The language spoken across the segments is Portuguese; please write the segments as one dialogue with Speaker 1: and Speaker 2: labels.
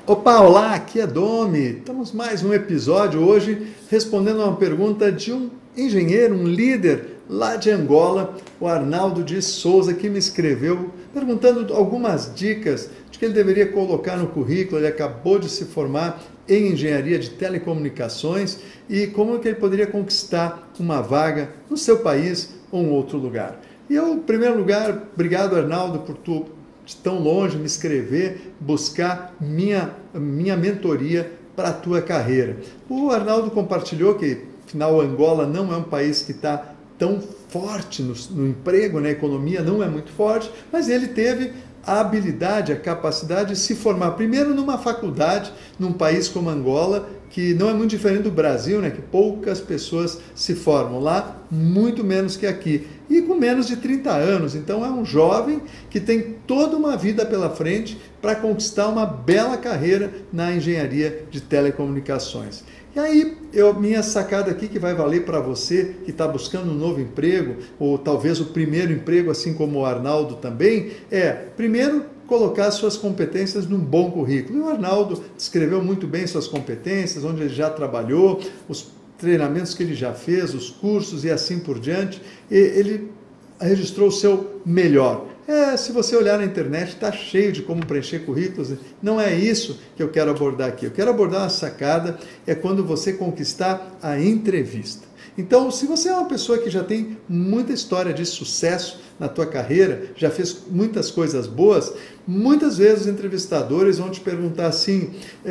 Speaker 1: Opa, olá, aqui é Domi. Estamos mais um episódio hoje respondendo a uma pergunta de um engenheiro, um líder lá de Angola, o Arnaldo de Souza, que me escreveu perguntando algumas dicas de que ele deveria colocar no currículo. Ele acabou de se formar em engenharia de telecomunicações e como que ele poderia conquistar uma vaga no seu país ou em outro lugar. E eu, em primeiro lugar, obrigado, Arnaldo, por tu de tão longe me escrever, buscar minha mentoria para a tua carreira. O Arnaldo compartilhou que, afinal, Angola não é um país que está tão forte no emprego, na economia não é muito forte, mas ele teve a habilidade, a capacidade de se formar primeiro numa faculdade, num país como Angola, que não é muito diferente do Brasil, né? Que poucas pessoas se formam lá, muito menos que aqui. E com menos de 30 anos, então é um jovem que tem toda uma vida pela frente para conquistar uma bela carreira na engenharia de telecomunicações. E aí, minha sacada aqui que vai valer para você que está buscando um novo emprego, ou talvez o primeiro emprego, assim como o Arnaldo também, primeiro, colocar suas competências num bom currículo. E o Arnaldo descreveu muito bem suas competências, onde ele já trabalhou, os treinamentos que ele já fez, os cursos e assim por diante. E ele registrou o seu melhor. Se você olhar na internet, está cheio de como preencher currículos. Não é isso que eu quero abordar aqui. Eu quero abordar uma sacada, quando você conquistar a entrevista. Então, se você é uma pessoa que já tem muita história de sucesso na tua carreira, já fez muitas coisas boas, muitas vezes os entrevistadores vão te perguntar assim,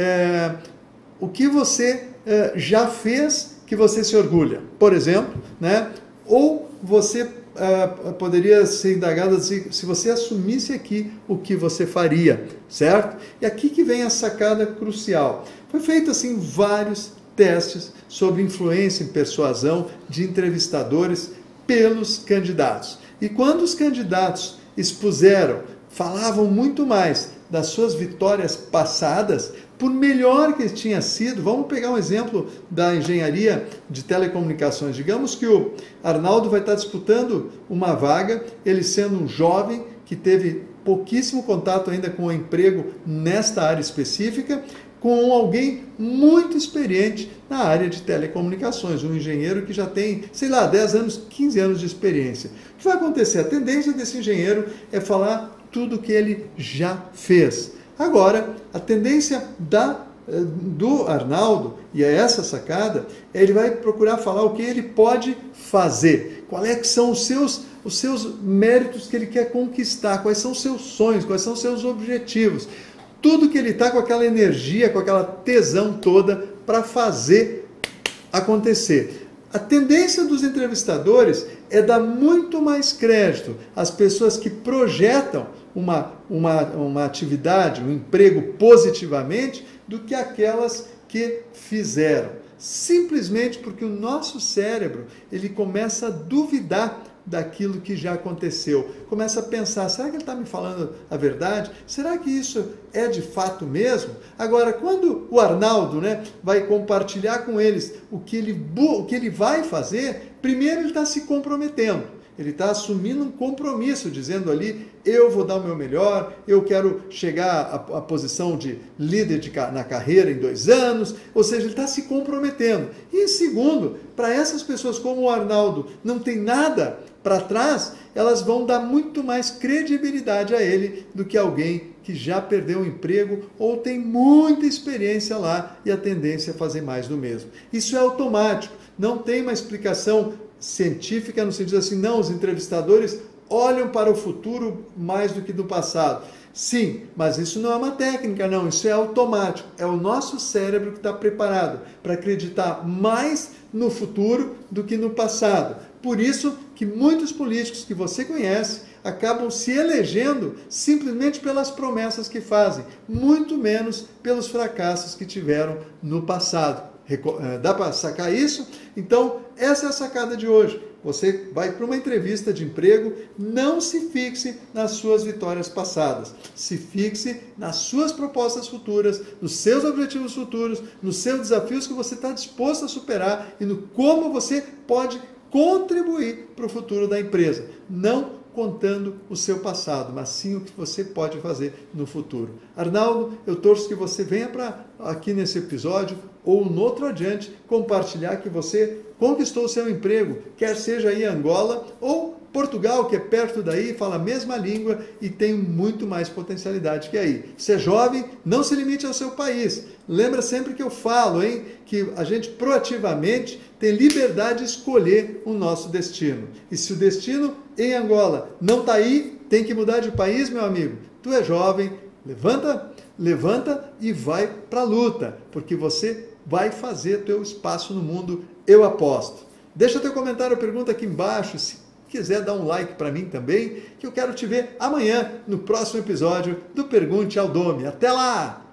Speaker 1: o que você já fez que você se orgulha? Por exemplo, né? Ou você poderia ser indagado se você assumisse aqui o que você faria, certo? E aqui que vem a sacada crucial. Foi feito assim vários testes sobre influência e persuasão de entrevistadores pelos candidatos. E quando os candidatos falavam muito mais das suas vitórias passadas, por melhor que tinha sido, vamos pegar um exemplo da engenharia de telecomunicações. Digamos que o Arnaldo vai estar disputando uma vaga, ele sendo um jovem que teve pouquíssimo contato ainda com o emprego nesta área específica, com alguém muito experiente na área de telecomunicações, um engenheiro que já tem, 10 anos, 15 anos de experiência. O que vai acontecer? A tendência desse engenheiro é falar tudo o que ele já fez. Agora, a tendência do Arnaldo, e é essa sacada, ele vai procurar falar o que ele pode fazer, quais que são os seus méritos que ele quer conquistar, quais são os seus sonhos, quais são os seus objetivos. Tudo que ele está com aquela energia, com aquela tesão toda para fazer acontecer. A tendência dos entrevistadores é dar muito mais crédito às pessoas que projetam uma atividade, um emprego positivamente, do que aquelas que fizeram. Simplesmente porque o nosso cérebro ele começa a duvidar daquilo que já aconteceu. Começa a pensar, será que ele está me falando a verdade? Será que isso é de fato mesmo? Agora, quando o Arnaldo vai compartilhar com eles o que ele vai fazer, primeiro ele está se comprometendo. Ele está assumindo um compromisso, dizendo ali, eu vou dar o meu melhor, eu quero chegar à posição de líder na carreira em 2 anos, ou seja, ele está se comprometendo. E em segundo, para essas pessoas como o Arnaldo não tem nada para trás, elas vão dar muito mais credibilidade a ele do que alguém que já perdeu o emprego ou tem muita experiência lá e a tendência é fazer mais do mesmo. Isso é automático, não tem uma explicação científica no sentido assim, não, os entrevistadores olham para o futuro mais do que do passado. Sim, mas isso não é uma técnica, não, isso é automático. É o nosso cérebro que está preparado para acreditar mais no futuro do que no passado. Por isso que muitos políticos que você conhece acabam se elegendo simplesmente pelas promessas que fazem, muito menos pelos fracassos que tiveram no passado. Dá para sacar isso? Então, essa é a sacada de hoje. Você vai para uma entrevista de emprego, não se fixe nas suas vitórias passadas. Se fixe nas suas propostas futuras, nos seus objetivos futuros, nos seus desafios que você está disposto a superar e no como você pode contribuir para o futuro da empresa. Não contando o seu passado, mas sim o que você pode fazer no futuro. Arnaldo, eu torço que você venha para aqui nesse episódio ou no outro adiante compartilhar que você conquistou o seu emprego, quer seja aí Angola ou Portugal, que é perto daí, fala a mesma língua e tem muito mais potencialidade que aí. Você é jovem, não se limite ao seu país. Lembra sempre que eu falo, hein, que a gente proativamente tem liberdade de escolher o nosso destino. E se o destino em Angola não está aí, tem que mudar de país, meu amigo. Tu é jovem, levanta e vai para a luta, porque você vai fazer teu espaço no mundo, eu aposto. Deixa teu comentário, pergunta aqui embaixo, se quiser dar um like para mim também, que eu quero te ver amanhã no próximo episódio do Pergunte ao Domi. Até lá!